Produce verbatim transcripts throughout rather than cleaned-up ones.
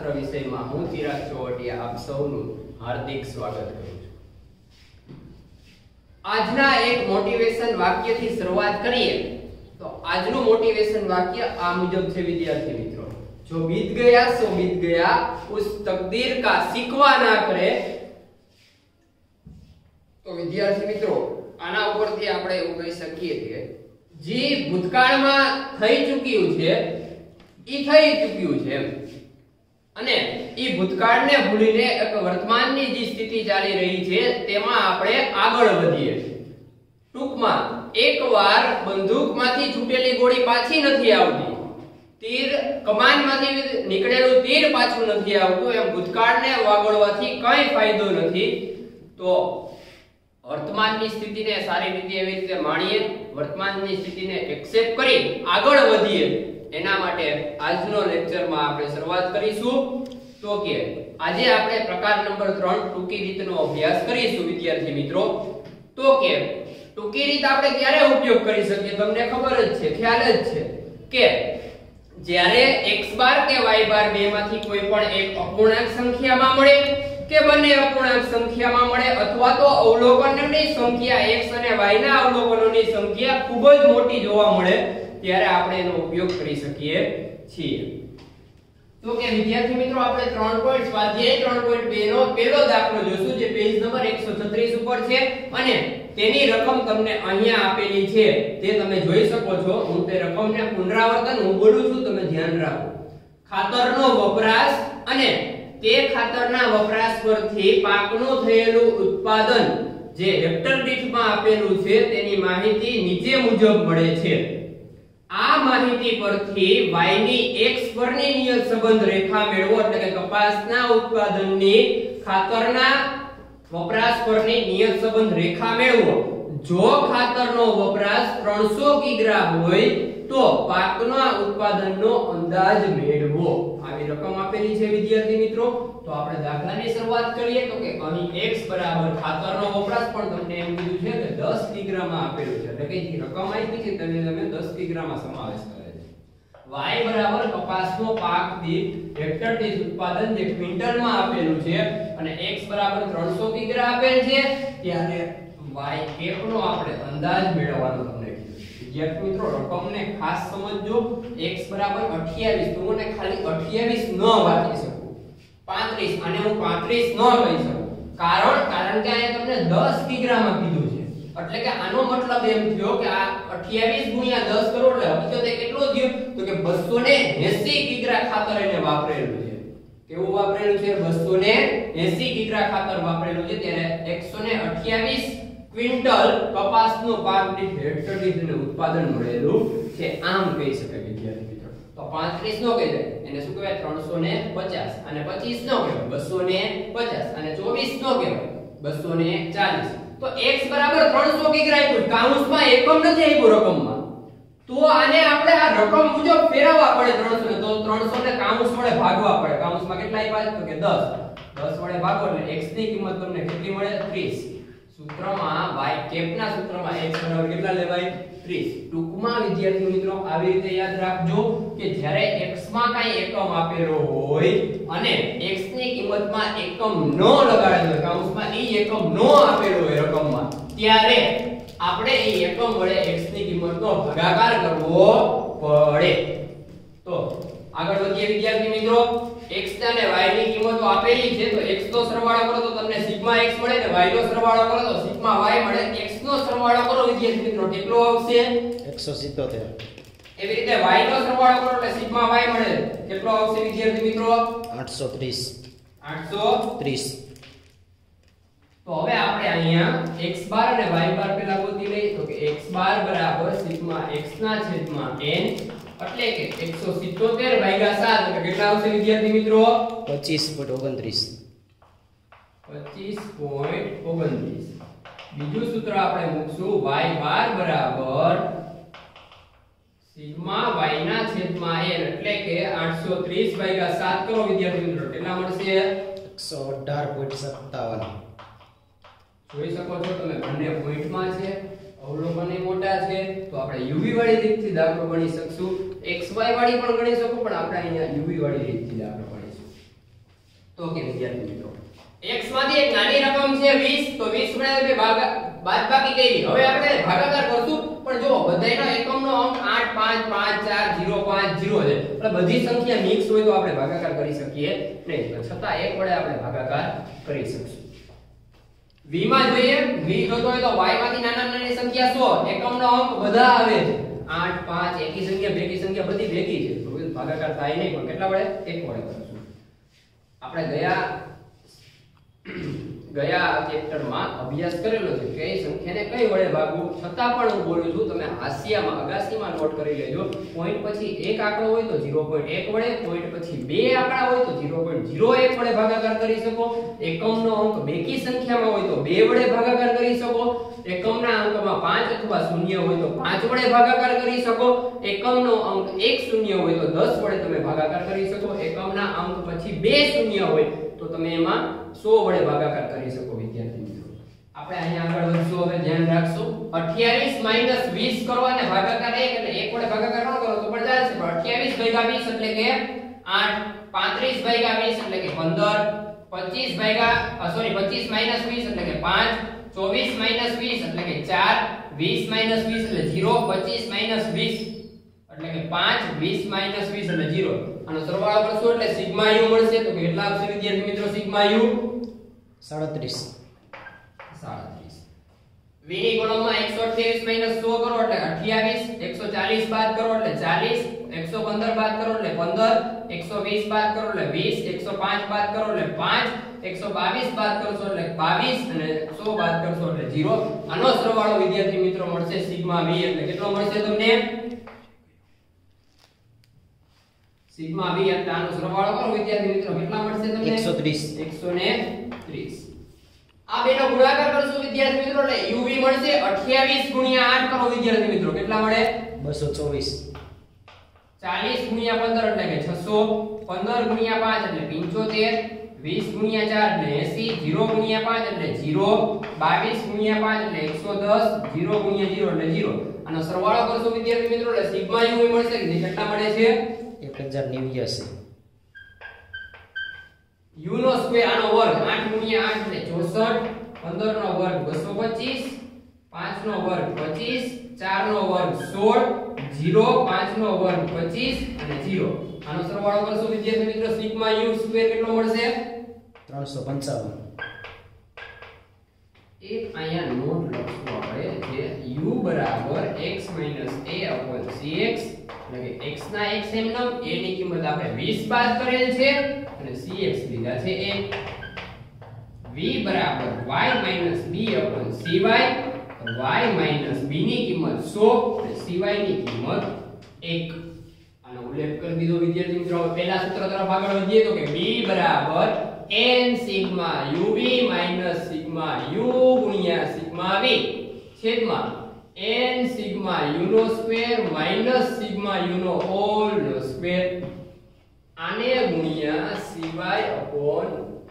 શાસ્ત્ર વિષયમાં હું ચિરાગ ચોવટિયા આપ સૌનું હાર્દિક સ્વાગત કરું છું। આજના એક મોટિવેશન વાક્યથી શરૂઆત કરીએ તો આજનું મોટિવેશન વાક્ય આ મુજબ છે વિદ્યાર્થી મિત્રો, जो बीत गया सो बीत गया, उस तकदीर का शिकवा ना करे। तो विद्यार्थी मित्रों आना ઉપરથી આપણે એવું કહી શકીએ કે જે ભૂતકાળમાં થઈ ચૂક્યું છે ઈ થઈ ચૂક્યું છે અને ઈ ભૂતકાળને ભૂલીને એક વર્તમાનની જે સ્થિતિ ચાલી રહી છે તેમાં આપણે આગળ વધીએ। ટૂંકમાં એકવાર બંદૂકમાંથી છૂટેલી ગોળી પાછી નથી આવતી, तीर कमानમાંથી નીકળેલું તીર પાછું નથી આવતું, એમ ભૂતકાળને વાગળવાથી કંઈ ફાયદો નથી। તો વર્તમાનની સ્થિતિને સારી રીતે એવી રીતે માણીએ, વર્તમાનની સ્થિતિને એક્સેપ્ટ કરી આગળ વધીએ, એના માટે આજનો લેક્ચરમાં આપણે શરૂઆત કરીશું। તો કે આજે આપણે પ્રકાર નંબર ત્રણ ટૂંકી રીતનો અભ્યાસ કરીશું વિદ્યાર્થી મિત્રો। તો કે ટૂંકી રીત આપણે ક્યારે ઉપયોગ કરી શકીએ, તમને ખબર જ છે, ખ્યાલ જ છે કે જ્યારે x બાર કે y બાર બે માંથી કોઈ પણ એક અપૂર્ણાંક સંખ્યામાં મળે કે બંને અપૂર્ણાંક સંખ્યામાં મળે અથવા તો અવલોકનોની સંખ્યા x અને y ના અવલોકનોની સંખ્યા ખૂબ જ મોટી જોવા મળે ત્યારે આપણે એનો ઉપયોગ કરી શકીએ છીએ। તો કે વિદ્યાર્થી મિત્રો આપણે ત્રણ પોઈન્ટ સ્વાધ્યાય ત્રણ પોઈન્ટ બે નો પહેલો દાખલો જોશું જે પેજ નંબર એકસો છત્રીસ ઉપર છે અને તેની રકમ તમને અહીંયા આપેલી છે તે તમે જોઈ શકો છો। હું તે રકમને પુનરાવર્તન હું બોલું છું, તમે ધ્યાન રાખો। ખાતરનો વપરાશ અને તે ખાતરના વપરાશ પરથી પાકનું થયેલું ઉત્પાદન જે હેક્ટર દીઠમાં આપેલું છે તેની માહિતી નીચે મુજબ મળે છે। આ માહિતી પરથી y ની x પરની નિયત સંબંધ રેખા મેળવો, એટલે કે કપાસના ઉત્પાદનની ખાતરના વપરાશ પરની નિયત સંબંધ રેખા મેળવો। જો ખાતરનો વપરાશ ત્રણસો કિગ્રા હોય તો પાકના ઉત્પાદનનો અંદાજ મેળવો। આવી રકમ આપેલી છે વિદ્યાર્થી મિત્રો। તો આપણે દાખલાની શરૂઆત કરીએ તો કે અહીં x બરાબર ખાતરનો વપરાશ પણ તમને એમ કીધું છે કે દસ કિગ્રામાં આપેલું છે, એટલે કે જે રકમ આપી છે તેને તમે દસ કિગ્રામાં સમાવેશ કરે છે। y બરાબર કપાસનો પાક દીઠ હેક્ટર દીઠ ઉત્પાદન જે ક્વિન્ટલમાં આપેલું છે અને x બરાબર ત્રણસો કિગ્રા આપેલ છે ત્યારે y એક નો આપણે અંદાજ મેળવવાનો તમને વિદ્યાર્થી મિત્રો રકમને ખાસ સમજજો। x બરાબર અઠ્યાવીસ, તો મને ખાલી અઠ્યાવીસ ન વાંચી શકું, પાંત્રીસ આને હું પાંત્રીસ ન કહી શકું, કારણ કારણ કે અહીંયા તમને દસ કિગ્રામાં કીધું છે, એટલે કે આનો મતલબ એમ થયો કે આ અઠ્યાવીસ ગુણ્યા દસ કરો એટલે હકીકતે કેટલો થયો તો કે બસો એંસી કિગ્રા ખાતર એને વાપરેલું છે। કેવું વાપરેલું છે? બસો એંસી કિગ્રા ખાતર વાપરેલું છે, ત્યારે એકસો અઠ્યાવીસ ક્વિન્ટલ કપાસનો પાક દીઠ હેક્ટર દીઠ ઉત્પાદન મળેલું છે, આમ કહી શકાય વિદ્યાર્થી મિત્રો। તો પાંત્રીસ નો કહી દે એને શું કહેવાય ત્રણસો પચાસ, અને પચીસ નો કહેવાય બસો પચાસ, અને ચોવીસ નો કહેવાય બસો ચાલીસ। તો x બરાબર ત્રણસો કિગ્રા આપ્યું, કાઉન્સમાં એકમ નથી આપ્યું રકમમાં, તો આને આપણે આ રકમ મુજબ ફેરવવા પડે ત્રણસો ને, તો ત્રણસો ને કાઉન્સ વડે ભાગવા પડે। કાઉન્સમાં કેટલા આપ્યા તો કે દસ, દસ વડે ભાગો એટલે x ની કિંમત તમને કેટલી મળે? ત્રીસ। સૂત્રમાં y કેપના સૂત્રમાં x બરાબર કેટલા લેવાય? ત્રીસ। ટૂંકમાં વિદ્યાર્થી મિત્રો આવી રીતે યાદ રાખજો કે જ્યારે x માં કાઈ એકમ આપેલો હોય અને x ની કિંમતમાં એકમ ન લગાડેલો હોય, કાઉન્સમાં ઈ એકમ ન આપેલો હોય રકમમાં, ત્યારે આપણે ઈ એકમ વડે x ની કિંમતનો ભાગાકાર કરવો પડે। તો આગળ વધીએ વિદ્યાર્થી મિત્રો। x અને y ની કિંમતો આપેલી છે તો x નો સરવાળો કરો તો તમને સિગ્મા x મળે ને y નો સરવાળો કરો તો સિગ્મા y મળે। x નો સરવાળો કરો વિદ્યાર્થી મિત્રો કેટલો આવશે? એકસો સિત્તોતેર। એવી રીતે y નો સરવાળો કરો એટલે સિગ્મા y મળે કેટલો આવશે વિદ્યાર્થી મિત્રો? આઠસો ત્રીસ। આઠસો ત્રીસ। તો હવે આપણે અહીંયા x બાર અને y બાર પેલા ગોતી લઈએ તો કે x બાર બરાબર સિગ્મા x ના છેદમાં n, એટલે કે એકસો સિત્તોતેર ભાગ્યા સાત એટલે કેટલા આવશે વિદ્યાર્થી મિત્રો? પચીસ પોઈન્ટ ઓગણત્રીસ। પચીસ પોઈન્ટ ઓગણત્રીસ। બીજું સૂત્ર આપણે મૂકશું y બાર બરાબર સિગ્મા y ના છેદમાં n, એટલે કે આઠસો ત્રીસ ભાગ્યા સાત કરો વિદ્યાર્થી મિત્રો કેટલા મળશે? એકસો અઢાર પોઈન્ટ સત્તાવન। જોઈ શકો છો તમે બંને પોઈન્ટમાં છે, અવલોકન એ મોટા છે, તો આપણે યુવી વાળી રીતથી દાખલો ગણી શકશું। xy વાળી પણ ગણી શકો પણ આપણે અહીંયા યુવી વાળી રીતથી દાખલો ગણીશું। તો કે વિદ્યાર્થી મિત્રો x માંથી એક નાની રકમ છે વીસ, તો વીસ વડે આપણે ભાગા બાદબાકી કરી. હવે આપણે ભાગાકાર કરશું, પણ જો બધાયનો એકમનો અંક આઠ, પાંચ, પાંચ, ચાર, ઝીરો, પાંચ, ઝીરો છે. એટલે બધી સંખ્યા મિક્સ હોય તો આપણે ભાગાકાર કરી શકીએ નહીં, છતાં એક વડે આપણે ભાગાકાર કરી શકશું. v માં જોઈએ, v જોતો હોય તો y માંથી નાના નાની સંખ્યા સો, એકમનો અંક બધા આવે છે આઠ, પાંચ, એકી સંખ્યા, ભેગી સંખ્યા બધી ભેગી છે, તો ભાગાકાર થાય નહીં, પણ કેટલા વડે? એક વડે કરશું. આપણે ગયા ગયા ચેપ્ટરમાં અભ્યાસ કરેલો છે કે સંખ્યાને કઈ વડે ભાગવું, છતાં પણ હું બોલું છું તમે હાસ્યામાં અગાસીમાં નોટ કરી લેજો. પોઈન્ટ પછી એક આંકડો હોય તો ઝીરો પોઈન્ટ એક વડે, પોઈન્ટ પછી બે આંકડા હોય તો ઝીરો પોઈન્ટ ઝીરો એક વડે ભાગાકાર કરી શકો. એકમનો અંક બેકી સંખ્યામાં હોય તો બે વડે ભાગાકાર કરી શકો. એકમના અંકમાં પાંચ અથવા શૂન્ય હોય તો પાંચ વડે ભાગાકાર કરી શકો. એકમનો અંક એક શૂન્ય હોય તો દસ વડે તમે ભાગાકાર કરી શકો. એકમના અંક પછી બે શૂન્ય હોય તો તમે એમાં સો વડે ભાગાકાર કરી શકો. વિદ્યાર્થી મિત્રો આપણે અહીંયા આગળ વધશું, હવે ધ્યાન રાખશો. અઠ્યાવીસ માઈનસ વીસ કરો અને ભાગાકાર એક, એટલે એક વડે ભાગાકાર ન કરો તો પણ ચાલશે, પણ અઠ્યાવીસ ભાગ્યા વીસ એટલે કે આઠ, પાંત્રીસ ભાગ્યા વીસ એટલે કે પંદર, પચીસ ભાગ્યા સોરી પચીસ માઈનસ વીસ એટલે કે પાંચ, ચોવીસ માઈનસ વીસ એટલે કે ચાર, વીસ માઈનસ વીસ એટલે ઝીરો, પચીસ માઈનસ વીસ એટલે કે પાંચ, વીસ માઈનસ વીસ એટલે ઝીરો. આનો સરવાળો કરશો એટલે સિગ્મા યુ મળશે. તો કેટલા આવશે વિદ્યાર્થી મિત્રો સિગ્મા યુ? સાડત્રીસ. સાડત્રીસ. v ની કોલમમાં એકસો અઠ્યાવીસ માઈનસ સો કરો એટલે અઠ્યાવીસ, એકસો ચાલીસ બાદ કરો એટલે ચાલીસ, એકસો પંદર બાદ કરો એટલે પંદર, એકસો વીસ બાદ કરો એટલે વીસ, એકસો પાંચ બાદ કરો એટલે પાંચ, એકસો બાવીસ બાદ કરશો એટલે બાવીસ અને સો બાદ કરશો એટલે ઝીરો. આનો સરવાળો વિદ્યાર્થી મિત્રો મળશે સિગ્મા v એટલે કેટલો મળશે તમને? સિગ્મા v એટલે આનો સરવાળો કરો વિદ્યાર્થી મિત્રો કેટલા મળશે તમને? એકસો ત્રીસ. એકસો ત્રીસ. આ બેનો ગુણાકાર કરશું વિદ્યાર્થી મિત્રો એટલે uv મળશે અઠ્યાવીસ ગુણ્યા આઠ કરો વિદ્યાર્થી મિત્રો કેટલા મળે? બસો ચોવીસ. ચાલીસ ગુણ્યા પંદર એટલે કે છસો, પંદર ગુણ્યા પાંચ એટલે પંચોતેર, વીસ ગુણ્યા ચાર એટલે એંસી, ઝીરો ગુણ્યા પાંચ એટલે ઝીરો, બાવીસ ગુણ્યા પાંચ એટલે એકસો દસ, ઝીરો ગુણ્યા ઝીરો એટલે ઝીરો. આનો સરવાળો કરશું વિદ્યાર્થી મિત્રો એટલે સિગ્મા યુ મળશે કે કેટલા મળે છે? એક હજાર નેવ્યાસી. u નો સ્ક્વેર આનો વર્ગ આઠ ગુણ્યા આઠ એટલે ચોસઠ, પંદર નો વર્ગ બસો પચીસ, પાંચ નો વર્ગ પચીસ, ચાર નો વર્ગ સોળ, ઝીરો, પાંચ નો વર્ગ પચીસ અને ઝીરો. આનો સરવાળો કરશો વિદ્યાર્થી મિત્રો સિગ્મા u સ્ક્વેર કેટલો મળશે? ત્રણસો પંચાવન. એક અહીંયા નોટ લખવું આપણે જે u બરાબર x a cx એટલે કે x ના x એમનેમ a ની કિંમત આપણે વીસ બાદ કરેલ છે અને cx લીધા છે એક. v બરાબર y b cy, y b ની કિંમત સો અને cy ની કિંમત એક. આનો ઉલ્લેખ કરી દીધો વિદ્યાર્થી મિત્રો. પહેલા સૂત્ર તરફ આગળ વધીએ તો કે b બરાબર n sigma uv minus sigma u ગુણ્યા સિગ્મા v છેદમાં n સિગ્મા u નો સ્ક્વેર માઈનસ સિગ્મા u નો હોલ નો સ્ક્વેર આને ગુણ્યા cy upon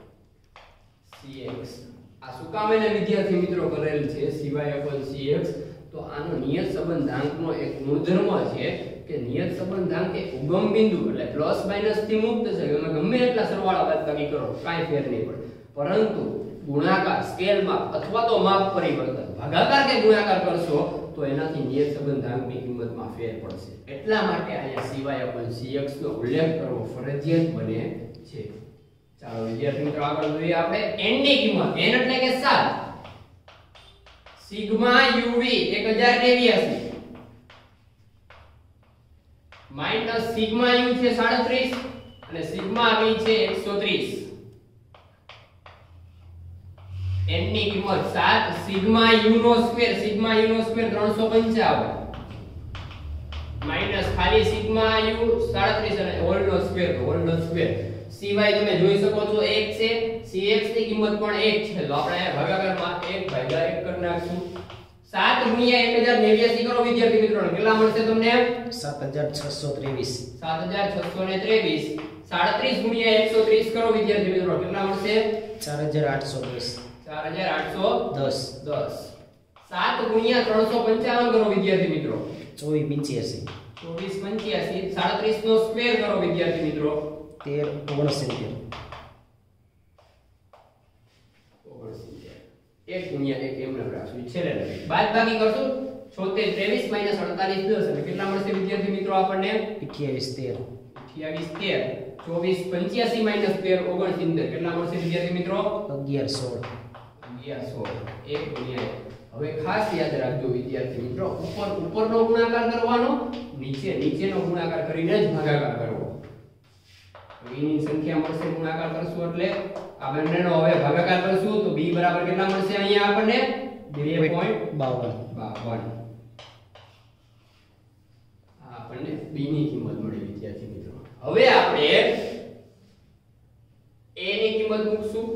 cx. આ શું કામ એને વિદ્યાર્થી મિત્રો કરેલ છે cy upon cx? તો આનો નિયત સંબંધાંકનો એક ગુણધર્મ છે કે નિયત સંબંધાંક એ ઉગમ બિંદુ એટલે પ્લસ માઈનસ થી મુક્ત છે. તમે ગમે એટલા સરવાળા બાદબાકી કરો કાઈ ફેર નહીં પડે, પરંતુ ગુણાકાર સ્કેલ માપ અથવા તો માપ પરિવર્તન ભાગાકાર કે ગુણાકાર કરશો તો એનાથી નિયત સંબંધાંકની કિંમતમાં ફેર પડશે. એટલા માટે અહીંયા cy upon cx નો ઉલ્લેખ કરવો ફરજિયાત બને છે. ચાલો વિદ્યાર્થી મિત્રો આગળ જોઈએ આપણે n ની કિંમત. n એટલે કે સાત. સિગ્મા uv એક હજાર નેવ્યાસી માઈનસ સિગ્મા u છે સાડત્રીસ અને સિગ્મા v છે એકસો ત્રીસ. n ની કિંમત સાત, સિગ્મા u નો સ્ક્વેર સિગ્મા u નો સ્ક્વેર ત્રણસો પંચાવન માઈનસ ખાલી સિગ્મા u સાડત્રીસ અને હોલ નો સ્ક્વેર હોલ નો સ્ક્વેર. cy તમે જોઈ શકો છો એક છે, cx ની કિંમત પણ એક છે, તો આપણે અહીંયા ભાગાકારમાં એક ભાગ્યા એક કરી નાખશું. સાત ગુણ્યા એક હજાર નેવ્યાસી કરો વિદ્યાર્થી મિત્રો કેટલા મળશે તમને? સાત હજાર છસો ત્રેવીસ. સાત હજાર છસો ત્રેવીસ. સાડત્રીસ ગુણ્યા એકસો ત્રીસ કરો વિદ્યાર્થી મિત્રો કેટલા મળશે? ચાર હજાર આઠસો દસ. ચાર હજાર આઠસો દસ. દસ. સાત ગુણ્યા ત્રણસો પંચાવન કરો વિદ્યાર્થી મિત્રો ચોવીસ પંચ્યાસી. ચોવીસ પંચ્યાસી. સાડત્રીસ નો સ્ક્વેર કરો વિદ્યાર્થી મિત્રો તેર ઓગણસિત્તેર. એક ગુણ્યા એક એમ ન રાખશું છેલ્લે લખી બાદબાકી કરશું છોતેર ત્રેવીસ માઈનસ અડતાલીસ દસ એટલે કેટલા મળશે વિદ્યાર્થી મિત્રો આપણને અઠ્યાવીસ તેર અઠ્યાવીસ તેર ચોવીસ પંચ્યાસી માઈનસ તેર ઓગણસિત્તેર કેટલા મળશે વિદ્યાર્થી મિત્રો અગિયાર સોળ અગિયાર સોળ એક ગુણ્યા એક. હવે ખાસ યાદ રાખજો વિદ્યાર્થી મિત્રો ઉપર ઉપરનો ગુણાકાર કરવાનો નીચે નીચેનો ગુણાકાર કરીને જ ભાગાકાર કરવો. b ની સંખ્યા મળશે ગુણાકાર કરશું એટલે આ બંનેનો હવે ભાગાકાર કરશું તો b બરાબર કેટલા મળશે અહીંયા આપણને બે પોઈન્ટ બાવન બાવન. આ આપણને b ની કિંમત મળી વિદ્યાર્થી મિત્રો. હવે આપણે a ની કિંમત મૂકશું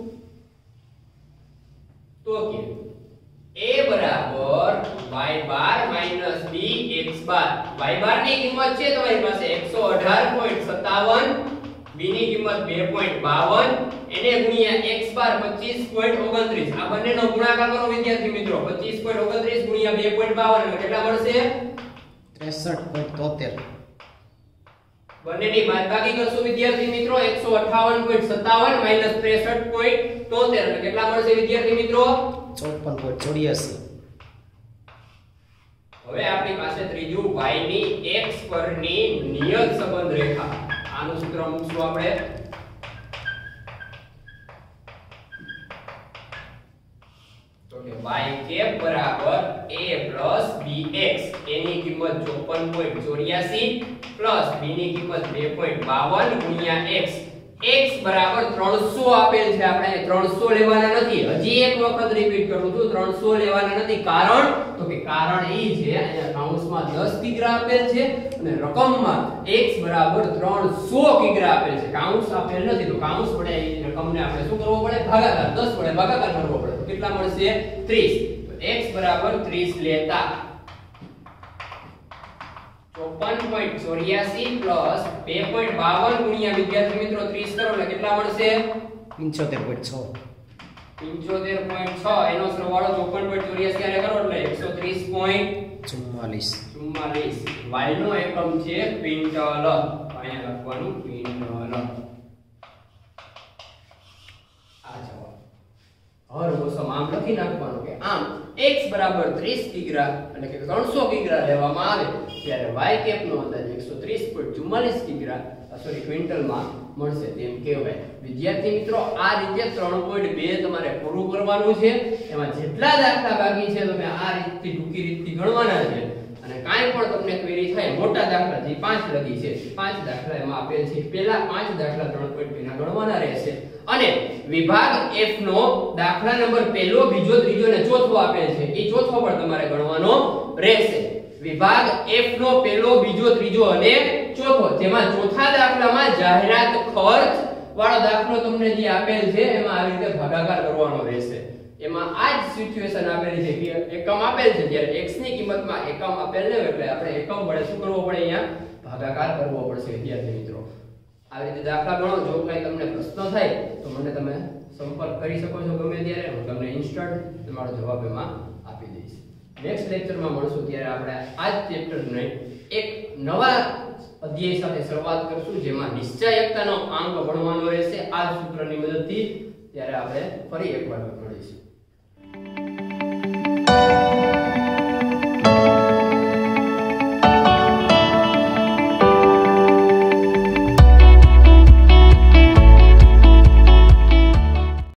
તો કે a બરાબર y bar minus b x bar. y bar ની કિંમત છે તમારી પાસે એકસો અઢાર પોઈન્ટ સત્તાવન, b ની કિંમત બે પોઈન્ટ બાવન એને ગુણ્યા x બાર પચીસ પોઈન્ટ ઓગણત્રીસ. આ બંનેનો ગુણાકાર કરો વિદ્યાર્થી મિત્રો. પચીસ પોઈન્ટ ઓગણત્રીસ ગુણ્યા બે પોઈન્ટ બાવન એટલે કેટલા મળશે? ત્રેસઠ પોઈન્ટ તોતેર. બંનેની બાદબાકી કરશું વિદ્યાર્થી મિત્રો. એકસો અઠ્ઠાવન પોઈન્ટ સત્તાવન માઈનસ ત્રેસઠ પોઈન્ટ તોતેર એટલે કેટલા મળશે વિદ્યાર્થી મિત્રો? ચોપન પોઈન્ટ ચોર્યાસી. હવે આપણી પાસે ત્રીજું y ની x પરની નિયત સંબંધ રેખા. આનું સૂત્ર મૂકશું આપણે. તો કે y કેપ બરાબર a bx. a ની કિંમત ચોપન પોઈન્ટ ચોર્યાસી પ્લસ b ની કિંમત બે પોઈન્ટ બાવન ગુણ્યા x. x બરાબર ત્રણસો આપેલ છે. આપણે ત્રણસો લેવાના નથી. હજી એક વખત રિપીટ કરું છું, ત્રણસો લેવાના નથી. કારણ તો કે કારણ ઈ છે અહીંયા કૌંસમાં દસ કિગ્રા આપેલ છે અને રકમમાં x બરાબર ત્રણસો કિગ્રા આપેલ છે. કૌંસ આપેલ નથી તો કૌંસ વડે એ રકમને આપણે શું કરવો પડે? ભાગાકાર. દસ વડે ભાગાકાર કરવો પડે તો કેટલા મળશે? ત્રીસ. તો x બરાબર ત્રીસ લેતા ચોપન પોઈન્ટ ચોર્યાસી પ્લસ બે પોઈન્ટ બાવન ગુણ્યા વિદ્યાર્થી મિત્રો ત્રીસ કરો એટલે કેટલા મળશે? પંચોતેર પોઈન્ટ છ. પંચોતેર પોઈન્ટ છ એનો સરવાળો ચોપન પોઈન્ટ ચોર્યાસી આને કરો એટલે એકસો ત્રીસ પોઈન્ટ ચુમ્માલીસ. ચુમ્માલીસ. y નો એકમ છે ક્વિન્ટલ. અહીંયા લખવાનું ક્વિન્ટલ. આ જવાબ. હર મોસમ આમ લખી નાખવાનું કે આમ x બરાબર ત્રીસ કિગ્રા એટલે કે ત્રણસો કિગ્રા લેવામાં આવે ત્યારે y કેપ નો અંદાજ એકસો ત્રીસ પોઈન્ટ ચુમ્માલીસ કિગ્રા સોરી ક્વિન્ટલમાં મળશે તેમ કહેવાય. વિદ્યાર્થી મિત્રો આ રીતે ત્રણ પોઈન્ટ બે તમારે પૂરું કરવાનું છે. એમાં જેટલા દાખલા બાકી છે તમે આ રીતથી ટૂંકી રીતથી ગણવાના છે અને કાંઈ પણ તમને ક્વેરી થાય મોટા દાખલા જે પાંચ લગી છે પાંચ દાખલા એમાં આપેલ છે. પહેલા પાંચ દાખલા ત્રણ પોઈન્ટ બે ના ગણવાના રહેશે અને વિભાગ F નો દાખલા નંબર પહેલો બીજો ત્રીજો અને ચોથો આપેલ છે એ ચોથો પણ તમારે ગણવાનો રહેશે. વિભાગ F નો પહેલો બીજો ત્રીજો અને ચોથો જેમાં ચોથા દાખલામાં જાહેરાત ખર્ચ વાળો દાખલો તમને જે આપેલ છે એમાં આ રીતે ભાગાકાર કરવાનો રહેશે. એમાં આ જ સિચ્યુએશન આપેલી છે કે એકમ આપેલ છે જ્યારે x ની કિંમતમાં એકમ આપેલ ન હોય એટલે આપણે એકમ વડે શું કરવો પડે? અહીંયા ભાગાકાર કરવો પડશે વિદ્યાર્થી મિત્રો. આવી રીતે દાખલા ગણો. જો કઈ તમને પ્રશ્ન થાય તો મને તમે સંપર્ક કરી શકો છો ગમે ત્યારે. હું તમને ઇન્સ્ટન્ટ તમારો જવાબ એમાં આપી દઈશ. નેક્સ્ટ લેક્ચરમાં મળશું ત્યારે આપણે આ જ ચેપ્ટરને એક નવા અધ્યાય સાથે શરૂઆત કરશું જેમાં નિશ્ચયકતાનો આંક ભણવાનો રહેશે આ સૂત્રની મદદથી. ત્યારે આપણે ફરી એકવાર મળીશું.